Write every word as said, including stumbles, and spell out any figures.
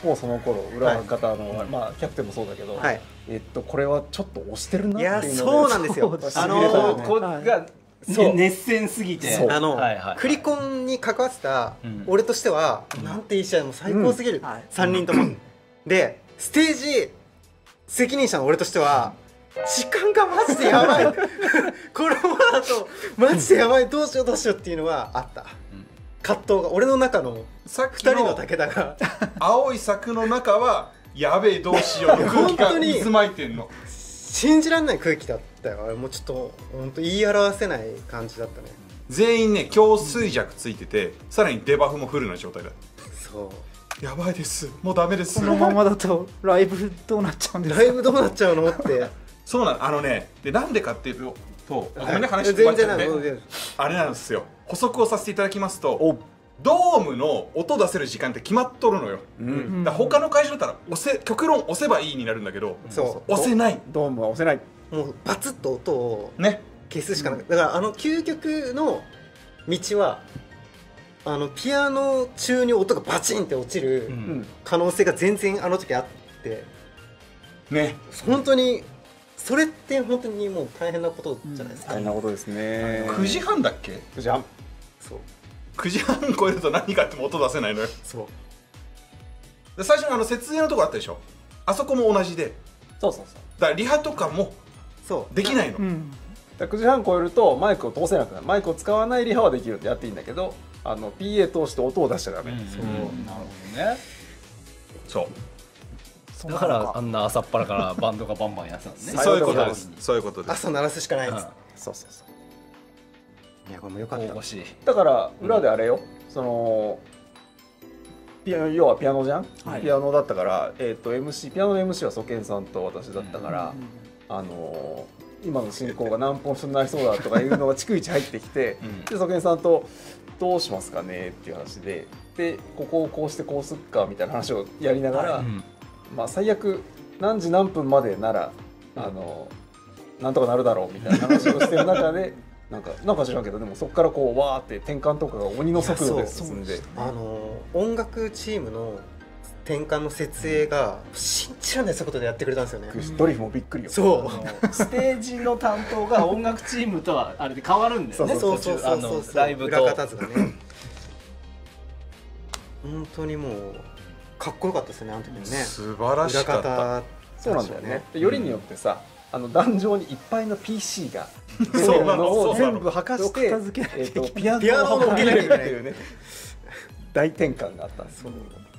構その頃裏方の、はい、まあキャプテンもそうだけど、はい、えっとこれはちょっと押してるなっていうので、 いやそうなんですよ。 あのこが熱戦すぎて、 あのクリコンに関わってた俺としては、なんていい試合も最高すぎる、さんにんとも。でステージ責任者の俺としては、時間がマジでやばいこのままだとマジでやばい、どうしようどうしようっていうのはあった、葛藤が俺の中のふたりの武田が青い柵の中はやべえどうしようの空気が渦巻いてんの。 信じられない空気だったよ。あれもうちょっと本当言い表せない感じだったね。 全員ね強衰弱ついてて、さらにデバフもフルな状態だ。 そうやばいです、もうダメです。 このままだとライブどうなっちゃうんですか。 ライブどうなっちゃうのってそうなの。あのねでなんでかっていうと、ごめんね話して終わっちゃって、あれなんですよ、補足をさせていただきますと、ドームの音出せる時間って決まっとるのよ、うん、だ他の会場だったら押せ極論押せばいいになるんだけど、そう押せない。 ドームは押せない。 もうバツッと音を消すしかない、ね、だからあの究極の道はあのピアノ中に音がバチンって落ちる可能性が全然あの時あってね、 本当にそれって本当にもう大変なことじゃないですか、 うん、大変なことですね。 くじはんだっけ。 くじはん。 そうくじはん超えると何かあっても音出せないのよ。そうで最初のあの設営のとこあったでしょ、あそこも同じで、そうそうそう、だからリハとかもそうできないの、うん、 だくじはん超えるとマイクを通せなくなる。マイクを使わないリハはできるんでやっていいんだけど、あの ピーエー 通して音を出しちゃダメ。そう、なるほどね。 そうだからあんな朝っぱらからバンドがバンバンやってたんですね。 そういうことです。そういうことです。 朝鳴らすしかないです。 そうそうそう。 いやこれも良かった。 だから裏であれよ、そのピアノ、要はピアノじゃん、はい、ピアノだったから、えー、と エムシー ピアノの エムシー はソケンさんと私だったから、うん、あのー、今の進行が何本一緒になりそうだとかいうのが逐一入ってきて、うん、でソケンさんとどうしますかねっていう話で、でここをこうしてこうすっかみたいな話をやりながら、はい、うん、まあ最悪何時何分までなら、あのー、なんとかなるだろうみたいな話をしてる中でなんかなんか知らんけど、でもそこからこうわーって転換とかが鬼の速度で進んで、 あの音楽チームの転換の設営が信じられない速度でやってくれたんですよね。 ドリフもびっくりよ。 そうステージの担当が音楽チームとはあれで変わるんだよね。 そうそうそうそうそう、ライブと裏方図がね本当にもうかっこよかったですね、あの時にね。 素晴らしかった。 そうなんだよね。よりによってさ、あの壇上にいっぱいの ピーシー が出てるのを全部剥がしてピアノを置けなきゃいけないっていうね、大転換があったんです。